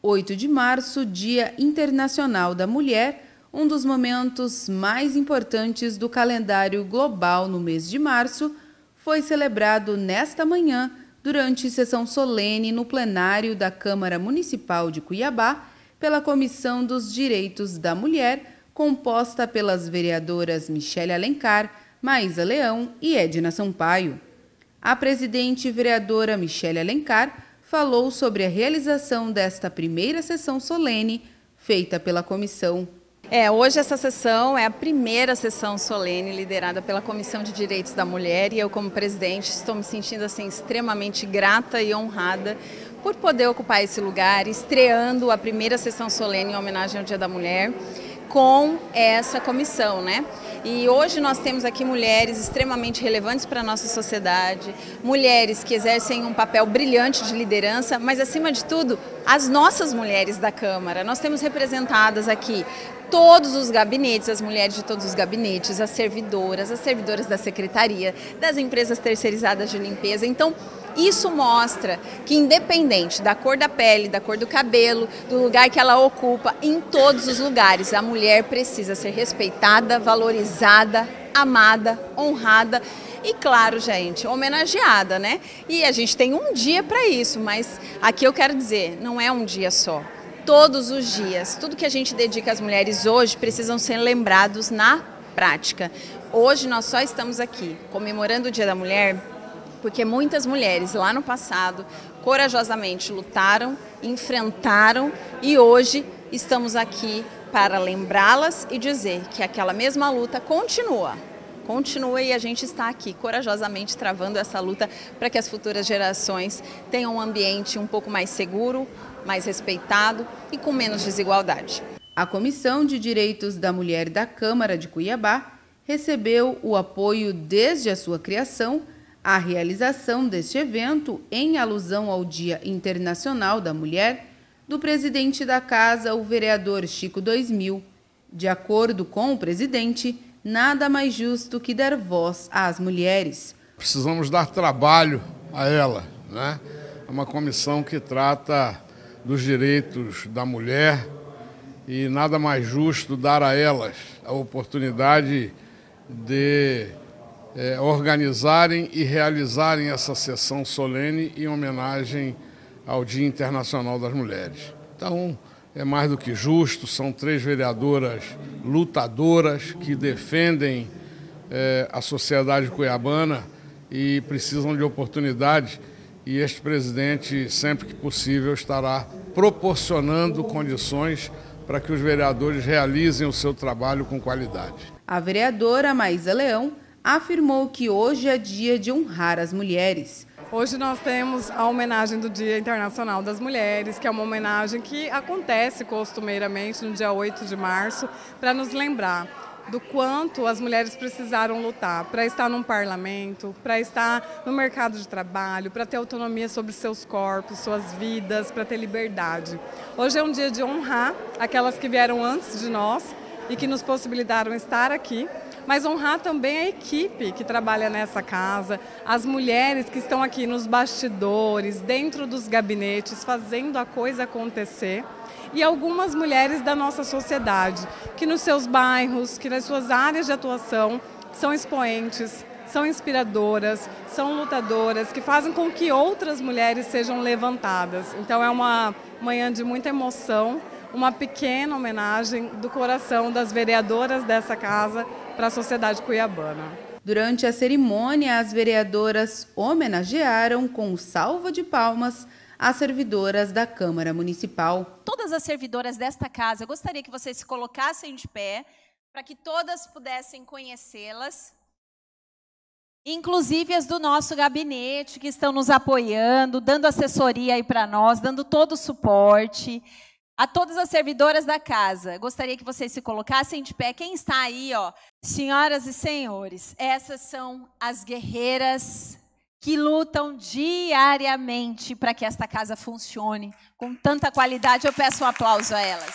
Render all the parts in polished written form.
8 de março, Dia Internacional da Mulher, um dos momentos mais importantes do calendário global no mês de março, foi celebrado nesta manhã, durante sessão solene no plenário da Câmara Municipal de Cuiabá, pela Comissão dos Direitos da Mulher, composta pelas vereadoras Michele Alencar, Maísa Leão e Edna Sampaio. A presidente vereadora Michele Alencar falou sobre a realização desta primeira sessão solene feita pela comissão. Hoje essa sessão é a primeira sessão solene liderada pela Comissão de Direitos da Mulher e eu, como presidente, estou me sentindo extremamente grata e honrada por poder ocupar esse lugar, estreando a primeira sessão solene em homenagem ao Dia da Mulher com essa comissão, né? E hoje nós temos aqui mulheres extremamente relevantes para a nossa sociedade, mulheres que exercem um papel brilhante de liderança, mas acima de tudo, as nossas mulheres da Câmara. Nós temos representadas aqui todos os gabinetes, as mulheres de todos os gabinetes, as servidoras da secretaria, das empresas terceirizadas de limpeza. Então, isso mostra que, independente da cor da pele, da cor do cabelo, do lugar que ela ocupa, em todos os lugares, a mulher precisa ser respeitada, valorizada, amada, honrada e, claro, gente, homenageada, né? E a gente tem um dia para isso, mas aqui eu quero dizer, não é um dia só. Todos os dias, tudo que a gente dedica às mulheres hoje precisam ser lembrados na prática. Hoje nós só estamos aqui comemorando o Dia da Mulher porque muitas mulheres lá no passado corajosamente lutaram, enfrentaram e hoje estamos aqui para lembrá-las e dizer que aquela mesma luta continua e a gente está aqui corajosamente travando essa luta para que as futuras gerações tenham um ambiente um pouco mais seguro, mais respeitado e com menos desigualdade. A Comissão de Direitos da Mulher da Câmara de Cuiabá recebeu o apoio desde a sua criação à realização deste evento em alusão ao Dia Internacional da Mulher do presidente da Casa, o vereador Chico 2000. De acordo com o presidente, nada mais justo que dar voz às mulheres. Precisamos dar trabalho a ela, né? É uma comissão que trata dos direitos da mulher e nada mais justo dar a elas a oportunidade de organizarem e realizarem essa sessão solene em homenagem ao Dia Internacional das Mulheres. Então, é mais do que justo, são 3 vereadoras lutadoras que defendem a sociedade cuiabana e precisam de oportunidade, e este presidente, sempre que possível, estará proporcionando condições para que os vereadores realizem o seu trabalho com qualidade. A vereadora Maísa Leão afirmou que hoje é dia de honrar as mulheres. Hoje nós temos a homenagem do Dia Internacional das Mulheres, que é uma homenagem que acontece costumeiramente no dia 8 de março, para nos lembrar do quanto as mulheres precisaram lutar para estar num parlamento, para estar no mercado de trabalho, para ter autonomia sobre seus corpos, suas vidas, para ter liberdade. Hoje é um dia de honrar aquelas que vieram antes de nós e que nos possibilitaram estar aqui, mas honrar também a equipe que trabalha nessa casa, as mulheres que estão aqui nos bastidores, dentro dos gabinetes, fazendo a coisa acontecer, e algumas mulheres da nossa sociedade, que nos seus bairros, que nas suas áreas de atuação, são expoentes, são inspiradoras, são lutadoras, que fazem com que outras mulheres sejam levantadas. Então é uma manhã de muita emoção, uma pequena homenagem do coração das vereadoras dessa casa para a sociedade cuiabana. Durante a cerimônia, as vereadoras homenagearam com salva de palmas as servidoras da Câmara Municipal. Todas as servidoras desta casa, eu gostaria que vocês se colocassem de pé, para que todas pudessem conhecê-las, inclusive as do nosso gabinete, que estão nos apoiando, dando assessoria aí para nós, dando todo o suporte. A todas as servidoras da casa, gostaria que vocês se colocassem de pé. Quem está aí, ó, senhoras e senhores, essas são as guerreiras que lutam diariamente para que esta casa funcione com tanta qualidade. Eu peço um aplauso a elas.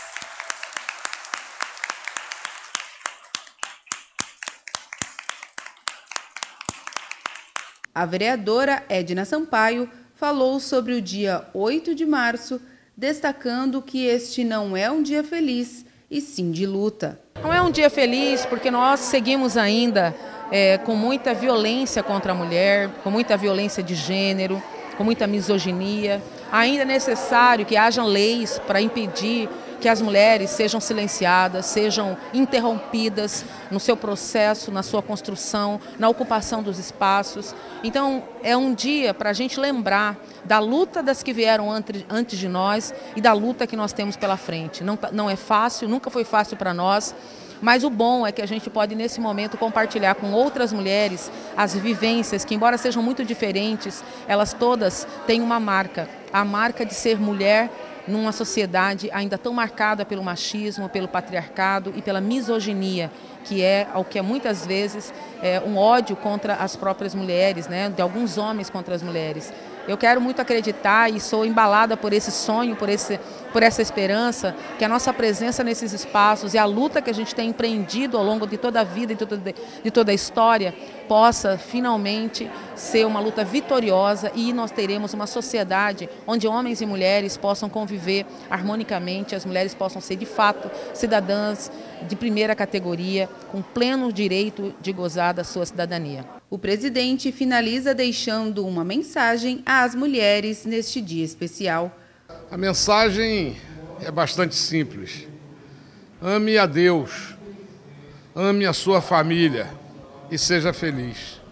A vereadora Edna Sampaio falou sobre o dia 8 de março, destacando que este não é um dia feliz, e sim de luta. Não é um dia feliz porque nós seguimos ainda com muita violência contra a mulher, com muita violência de gênero, com muita misoginia. Ainda é necessário que hajam leis para impedir que as mulheres sejam silenciadas, sejam interrompidas no seu processo, na sua construção, na ocupação dos espaços. Então, é um dia para a gente lembrar da luta das que vieram antes de nós e da luta que nós temos pela frente. Não é fácil, nunca foi fácil para nós, mas o bom é que a gente pode, nesse momento, compartilhar com outras mulheres as vivências que, embora sejam muito diferentes, elas todas têm uma marca, a marca de ser mulher numa sociedade ainda tão marcada pelo machismo, pelo patriarcado e pela misoginia, que é muitas vezes um ódio contra as próprias mulheres, né, de alguns homens contra as mulheres. Eu quero muito acreditar e sou embalada por esse sonho, por essa esperança, que a nossa presença nesses espaços e a luta que a gente tem empreendido ao longo de toda a vida e de toda a história possa finalmente ser uma luta vitoriosa e nós teremos uma sociedade onde homens e mulheres possam conviver harmonicamente, as mulheres possam ser de fato cidadãs de primeira categoria, com pleno direito de gozar da sua cidadania. O presidente finaliza deixando uma mensagem às mulheres neste dia especial. A mensagem é bastante simples. Ame a Deus, ame a sua família e seja feliz.